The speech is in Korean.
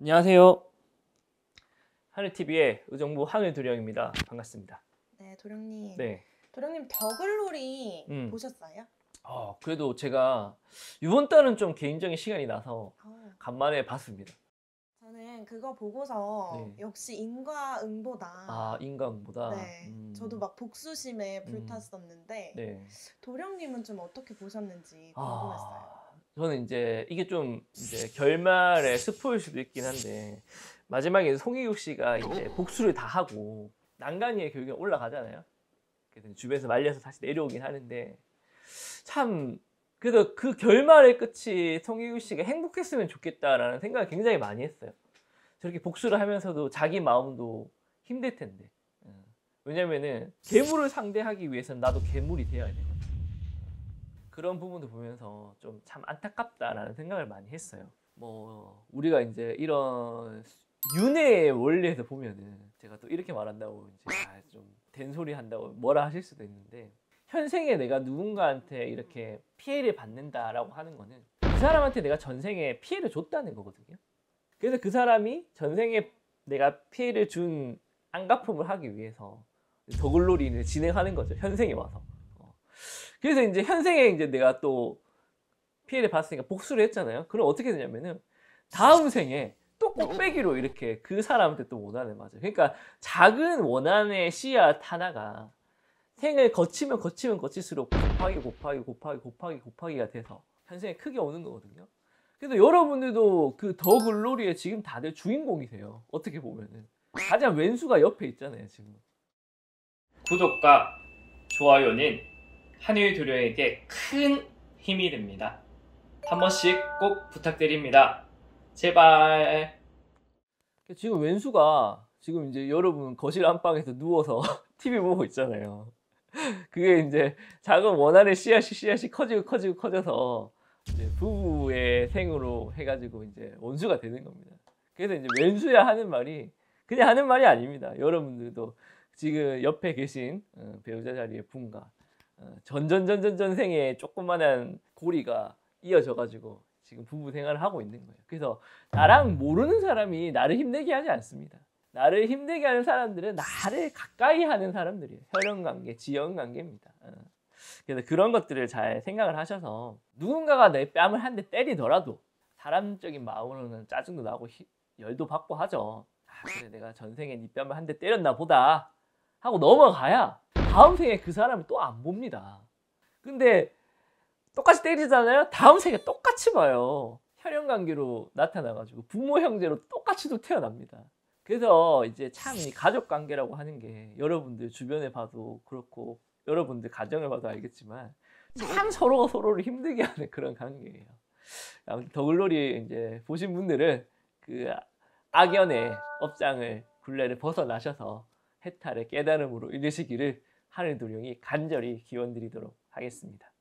안녕하세요. 하늘TV의 의정부 하늘도령입니다. 반갑습니다. 네, 도령님. 네. 도령님 더글로리 보셨어요? 그래도 제가 이번 달은 좀 개인적인 시간이 나서 간만에 봤습니다. 저는 그거 보고서 역시 인과응보다. 인과응보다? 네. 저도 막 복수심에 불탔었는데 도령님은 좀 어떻게 보셨는지 궁금했어요. 저는 이제 이게 좀 이제 결말의 스포일 수도 있긴 한데 마지막에 송혜교 씨가 이제 복수를 다 하고 난간이의 결국에 올라가잖아요. 그래서 주변에서 말려서 다시 내려오긴 하는데 참 그래도 그 결말의 끝이 송혜교 씨가 행복했으면 좋겠다라는 생각을 굉장히 많이 했어요. 저렇게 복수를 하면서도 자기 마음도 힘들 텐데. 왜냐면은 괴물을 상대하기 위해서는 나도 괴물이 되어야 되거든. 그런 부분도 보면서 좀 참 안타깝다라는 생각을 많이 했어요. 뭐 우리가 이제 이런 윤회의 원리에서 보면은 제가 또 이렇게 말한다고 이제 좀 된소리 한다고 뭐라 하실 수도 있는데 현생에 내가 누군가한테 이렇게 피해를 받는다라고 하는 거는 그 사람한테 내가 전생에 피해를 줬다는 거거든요. 그래서 그 사람이 전생에 내가 피해를 준 안갚음을 하기 위해서 더글로리를 진행하는 거죠. 현생에 와서. 그래서 이제 현생에 이제 내가 또 피해를 봤으니까 복수를 했잖아요. 그럼 어떻게 되냐면은 다음 생에 또 꼭배기로 이렇게 그 사람한테 또 원한을 맞아요. 그러니까 작은 원한의 씨앗 하나가 생을 거치면 거칠수록 곱하기가 돼서 현생에 크게 오는 거거든요. 그래서 여러분들도 그 더 글로리에 지금 다들 주인공이세요. 어떻게 보면은 가장 왼수가 옆에 있잖아요. 지금 구독과 좋아요는 하늘도령에게 큰 힘이 됩니다. 한 번씩 꼭 부탁드립니다. 제발. 지금 왼수가 지금 이제 여러분 거실 안방에서 누워서 TV 보고 있잖아요. 그게 이제 작은 원한의 씨앗이 커져서 이제 부부의 생으로 해가지고 이제 원수가 되는 겁니다. 그래서 이제 왼수야 하는 말이 그냥 하는 말이 아닙니다. 여러분들도 지금 옆에 계신 배우자 자리의 분과 전생에 조그만한 고리가 이어져가지고 지금 부부 생활을 하고 있는 거예요. 그래서 나랑 모르는 사람이 나를 힘들게 하지 않습니다. 나를 힘들게 하는 사람들은 나를 가까이 하는 사람들이에요. 혈연관계, 지연관계입니다. 그래서 그런 것들을 잘 생각을 하셔서 누군가가 내 뺨을 한 대 때리더라도 사람적인 마음으로는 짜증도 나고 열도 받고 하죠. 그래 내가 전생에 네 뺨을 한 대 때렸나 보다 하고 넘어가야 다음 생에 그 사람을 또 안 봅니다. 근데 똑같이 때리잖아요. 다음 생에 똑같이 봐요. 혈연관계로 나타나가지고 부모 형제로 똑같이 또 태어납니다. 그래서 이제 참 이 가족관계라고 하는 게 여러분들 주변에 봐도 그렇고 여러분들 가정을 봐도 알겠지만 참 서로가 서로를 힘들게 하는 그런 관계예요. 아무튼 더글로리 이제 보신 분들은 그 악연의 업장을 굴레를 벗어나셔서 해탈의 깨달음으로 이르시기를 하늘도령이 간절히 기원드리도록 하겠습니다.